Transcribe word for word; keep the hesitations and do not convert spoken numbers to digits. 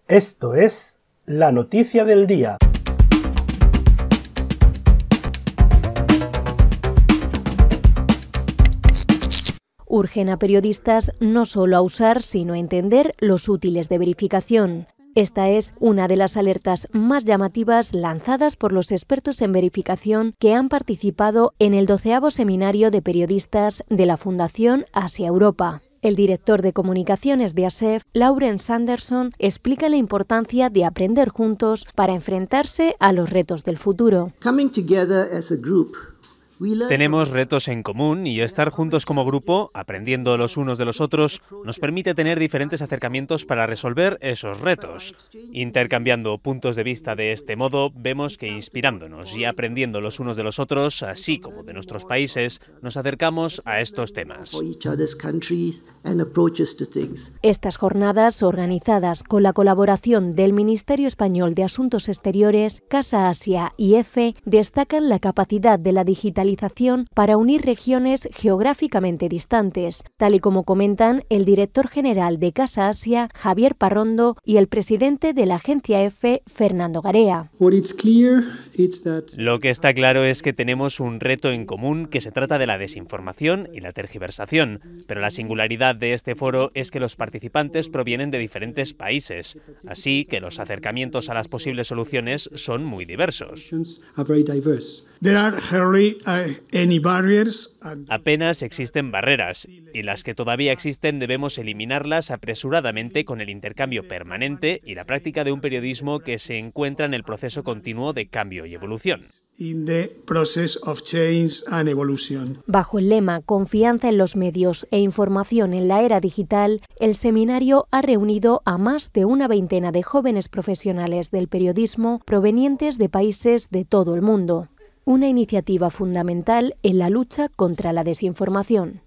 Esto es la noticia del día. Urgen a periodistas no solo a usar, sino a entender los útiles de verificación. Esta es una de las alertas más llamativas lanzadas por los expertos en verificación que han participado en el doceavo seminario de periodistas de la Fundación Asia-Europa. El director de comunicaciones de A S E F, Lauren Sanderson, explica la importancia de aprender juntos para enfrentarse a los retos del futuro. Tenemos retos en común y estar juntos como grupo, aprendiendo los unos de los otros, nos permite tener diferentes acercamientos para resolver esos retos. Intercambiando puntos de vista de este modo, vemos que inspirándonos y aprendiendo los unos de los otros, así como de nuestros países, nos acercamos a estos temas. Estas jornadas, organizadas con la colaboración del Ministerio Español de Asuntos Exteriores, Casa Asia y E F E, destacan la capacidad de la digitalización para unir regiones geográficamente distantes, tal y como comentan el director general de Casa Asia, Javier Parrondo, y el presidente de la agencia E F E, Fernando Garea. Lo que está claro es que tenemos un reto en común que se trata de la desinformación y la tergiversación, pero la singularidad de este foro es que los participantes provienen de diferentes países, así que los acercamientos a las posibles soluciones son muy diversos. Apenas existen barreras, y las que todavía existen debemos eliminarlas apresuradamente con el intercambio permanente y la práctica de un periodismo que se encuentra en el proceso continuo de cambio y evolución. Bajo el lema Confianza en los medios e información en la era digital, el seminario ha reunido a más de una veintena de jóvenes profesionales del periodismo provenientes de países de todo el mundo. Una iniciativa fundamental en la lucha contra la desinformación.